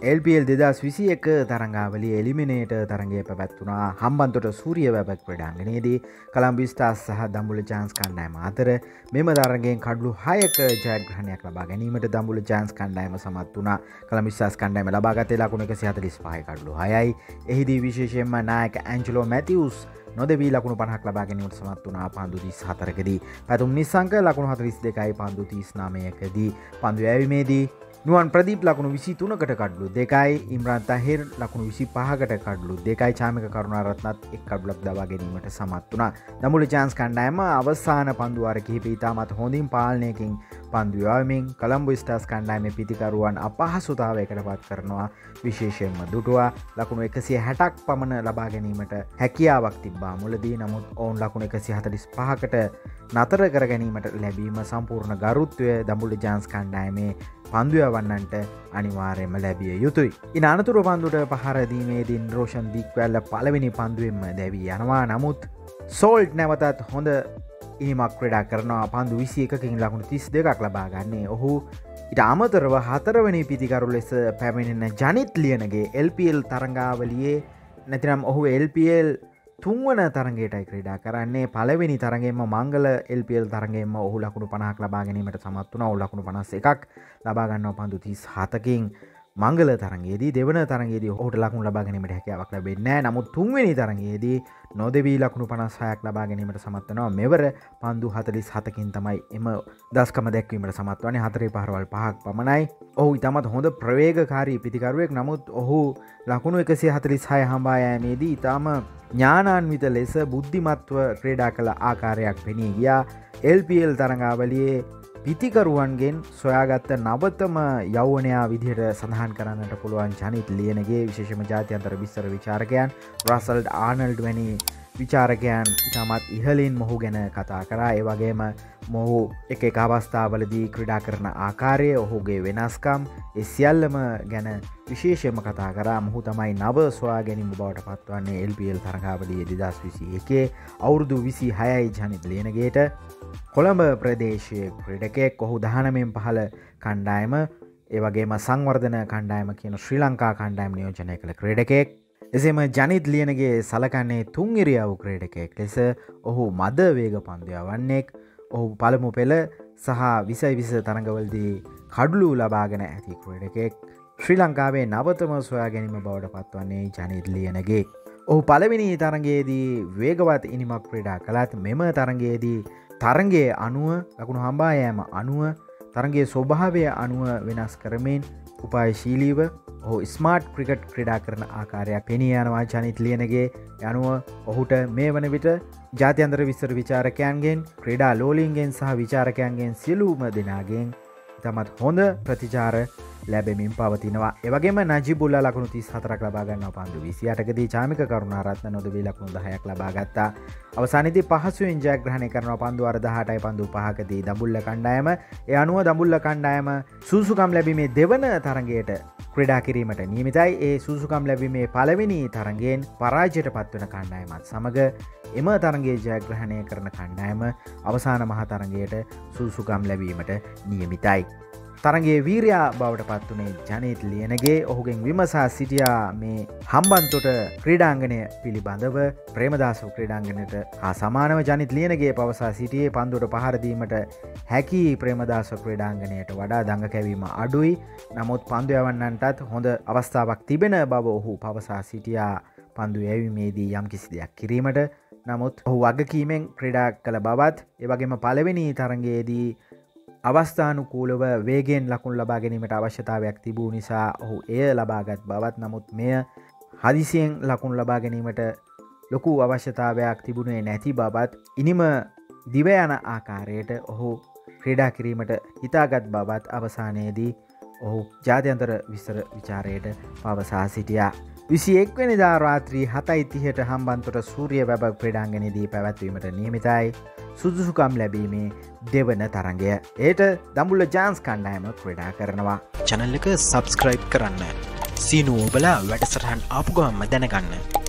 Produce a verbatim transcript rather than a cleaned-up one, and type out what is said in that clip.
L P L දෙදස් විසි එක තරංගාවලිය එලිමිනේටර් තරගය පැවැත්වුණා හම්බන්තොට සූරිය වැබැක් ක්‍රීඩාංගණයේදී කොලම්බෝ ස්ටාර්ස් සහ දඹුල්ල ජයන්ට්ස් කණ්ඩායම අතර මෙම තරගයෙන් කඩලු හයක ජයග්‍රහණයක් ලබා ගැනීමට දඹුල්ල ජයන්ට්ස් කණ්ඩායම සමත් වුණා. කොලම්බෝ ස්ටාර්ස් කණ්ඩායම ලබාගත්තේ ලකුණු එකසිය හතළිස් පහයි කඩලු හයයි. එහිදී විශේෂයෙන්ම නායක ඇන්ජලෝ මැතිව්ස් නොදෙවී ලකුණු පනහක් ලබා ගැනීමට සමත් වුණා පන්දු තිස් හතරකදී. පැතුම් නිස්සංක ලකුණු හතළිස් දෙකයි පන්දු තිස් නවයකදී. පන්දු යැවීමේදී නුවන් ප්‍රදීප් ලකුණු විසි තුනකට කඩලු දෙකයි, ඉම්රාන් තහිර් ලකුණු විසි පහකට කඩලු දෙකයි, චාමික කරුණාරත්නත් එක් කඩලක් දවා ගැනීමට සමත් වුණා. දඹුල්ල ජයන්ට්ස් කණ්ඩායම අවසාන පන්දු වාර කිහිප ඉතාමත් හොඳින් පාලනයකින් පන්දු යවමින් කොලම්බෝ ස්ටාර්ස් කණ්ඩායමේ පිතිකරුවන් අපහසුතාවයකට පත් කරනවා. විශේෂයෙන්ම දුටුවා ලකුණු එකසිය හැටක් පමණ ලබා ගැනීමට හැකියාවක් තිබ්බා මුලදී. නමුත් ඔවුන් ලකුණු එකසිය හතළිස් පහකට නතර කර ගැනීමට ලැබීම සම්පූර්ණ ගරුත්වය දඹුල්ල ජයන්ට්ස් කණ්ඩායමේ පන්දු යවන්නන්ට අනිවාර්යයෙන්ම ලැබිය යුතුයි. ඉන් අනතුරු පන්දුට පහර දීමේදී රෝෂන් දික්වැල්ල පළවෙනි පන්දුවෙන්ම දැවී යනවා. නමුත් සෝල්ට් නැවතත් හොඳ ඉනිමක් ක්‍රීඩා කරනවා. පන්දු විසි එකකින් ලකුණු තිස් දෙකක් ලබා ගන්නේ ඔහු. ඉට අමතරව හතරවනි පිතිකරු ලෙස පැමිණෙන Janith Liyanage L P L තරඟාවලියේ නැතිනම් ඔහු එල් පී එල් තුන්වන තරගයටයි ක්‍රීඩා කරන්නේ. පළවෙනි තරගයෙන්ම මංගල එල් පී එල් තරගයෙන්ම ඔහු ලකුණු පනහක් ලබා ගැනීමට සමත් වුණා. ඔහු ලකුණු පනස් එකක් ලබා ගන්නවා පන්දු තිස් හතකින්. මංගල තරගයේදී දෙවන තරගයේදී ඔහුට ලකුණු ලබා ගැනීමට හැකියාවක් ලැබෙන්නේ නැහැ. නමුත් තුන්වෙනි තරගයේදී නොදෙවී ලකුණු පනස් හයක් ලබා ගැනීමට සමත් වෙනවා. මෙවර පන්දු හතළිස් හතකින් තමයි එම දස්කම දැක්වීමට සමත් වන්නේ. හතරේ පහරවල් පහක් පමණයි. ඔහු ඉතාමත් හොඳ ප්‍රවේගකාරී පිතිකරුවෙක්. නමුත් ඔහු ලකුණු එකසිය හතළිස් හය හඹා යෑමේදී ඉතාම ඥානාන්විත ලෙස බුද්ධිමත්ව ක්‍රීඩා කළ ආකාරයක් පෙනී ගියා. එල් පී එල් තරඟාවලියේ පිතිකරුවන්ගෙන් සොයාගත්ත නවතම යෞවනයා විදිහට සඳහන් කරන්නට පුළුවන් ජනිත් ලියනගේ. විශේෂම ජාත්‍යන්තර විස්තර විචාරකයන් රසල්ඩ් ආනල්ඩ් වැනි විචාරකයන් ඉතාමත් ඉහලින් මොහු ගැන කතා කරා. ඒ වගේම මොහු එක එක අවස්ථාවලදී ක්‍රීඩා කරන ආකාරය, ඔහුගේ වෙනස්කම් ඒ සියල්ලම ගැන විශේෂයෙන්ම කතා කරා. මොහු තමයි නව සොයා ගැනීම බවට පත්වන්නේ එල් පී එල් තරඟාවලියේ දෙදස් විසි එකේ අවුරුදු විසි හයයි ජනිත් ලියනගේට. කොළඹ ප්‍රදේශයේ ක්‍රීඩකයෙක්. ඔහු දහනවයෙන් පහළ කණ්ඩායම ඒ වගේම සංවර්ධන කණ්ඩායම කියන ශ්‍රී ලංකා කණ්ඩායම නියෝජනය කළ ක්‍රීඩකයෙක්. එසේම ජනිත් ලියනගේ සලකන්නේ තුන් ඉරියව් ක්‍රීඩකයෙක් ලෙස. ඔහු මද වේග පන්දු යවන්නෙක්. ඔහු පළමු පෙළ සහ විසයි විස තරඟවලදී කඩලු ලබාගෙන ඇති ක්‍රීඩකයෙක්. ශ්‍රී ලංකාවේ නවතම සොයා ගැනීම බවට පත්වන්නේ ජනිත් ලියනගේ. ඔහු පළවෙනි තරගයේදී වේගවත් ඉනිමක් ක්‍රීඩා කළත් මෙම තරගයේදී තරගයේ අනුව ලකුණු හඹා යෑම අනුව තරගයේ ස්වභාවය අනුව වෙනස් කරමින් උපායශීලීව ඔහු ස්මාර්ට් ක්‍රිකට් ක්‍රීඩා කරන ආකාරයක් පෙනී යනවා ජනිත් ලියනගේ. යනුව ඔහුට මේ වන විට ජාත්‍යන්තර විස්තර විචාරකයන්ගෙන්, ක්‍රීඩා ලෝලීන්ගෙන් සහ විචාරකයන්ගෙන් සියලුම දෙනාගෙන් ඉතාමත් හොඳ ප්‍රතිචාර ලැබෙමින් පවතිනවා. එවගේම නජිබුල්ලා ලකුණු තිස් හතරක් ලබා ගන්නවා පන්දු විසි අටකදී. චාමික කරුණාරත්න නොදෙවී ලකුණු දහයක් ලබා ගත්තා. අවසානයේදී පහසුවෙන් ජයග්‍රහණය කරනවා පන්දු වාර දහඅටයි පන්දු පහකදී දඹුල්ල කණ්ඩායම. ඒ අනුව දඹුල්ල කණ්ඩායම සුසුකම් ලැබීමේ දෙවන තරගයට ක්‍රීඩා කිරීමට නියමිතයි. ඒ සුසුකම් ලැබීමේ පළවෙනි තරගයෙන් පරාජයට පත්වන කණ්ඩායමත් සමග එම තරගයේ ජයග්‍රහණය කරන කණ්ඩායම අවසාන මහ තරගයට සුසුකම් ලැබීමට නියමිතයි. තරගේ වීරයා බවට පත්වනේ ජනිත් ලියනගේ. ඔහුගෙන් විමසා සිටියා මේ හම්බන්තොට ක්‍රීඩාංගණය පිළිබඳව. ප්‍රේමදාස ක්‍රීඩාංගණයට හා සමානව ජනිත් ලියනගේ පවසා සිටියේ පන්දුවට පහරදීමට හැකි ප්‍රේමදාස ක්‍රීඩාංගණයට වඩා දඟ කැවීම අඩුයි. නමුත් පන්දු යවන්නන්ටත් හොඳ අවස්ථාවක් තිබෙන බව ඔහු පවසා සිටියා පන්දු යැවීමේදී යම් කිසි දෙයක් කිරීමට. නමුත් ඔහු වගකීමෙන් ක්‍රීඩා කළ බවත්, එවගේම පළවෙනි තරගයේදී අවස්ථානුකූලව වේගෙන් ලකුණු ලබා ගැනීමට අවශ්‍යතාවයක් තිබූ නිසා ඔහු එය ලබාගත් බවත්. නමුත් මෙය හදිසියෙන් ලකුණු ලබා ගැනීමට ලොකු අවශ්‍යතාවයක් තිබුණේ නැති බවත්, ඉනිම දිව යන ආකාරයට ඔහු ක්‍රීඩා කිරීමට හිතාගත් බවත් අවසානයේදී ඔහු ජාත්‍යන්තර විස්තර විචාරයට පවසා සිටියා. විසි එක්වැනිදා රාත්‍රී හතයි තිහට හම්බන්තොට සූරිය වැබ ක්‍රීඩාංගණයේදී පැවැත්වීමට නියමිතයි සුදුසුකම් ලැබීමේ දෙවන තරගය. ඒට දඹුල්ල ජයන්ට්ස් කණ්ඩායම ක්‍රීඩා කරනවා. channel එක subscribe කරන්න. සීනු ඔබලා වැඩසටහන් ආපු ගමන්ම දැනගන්න.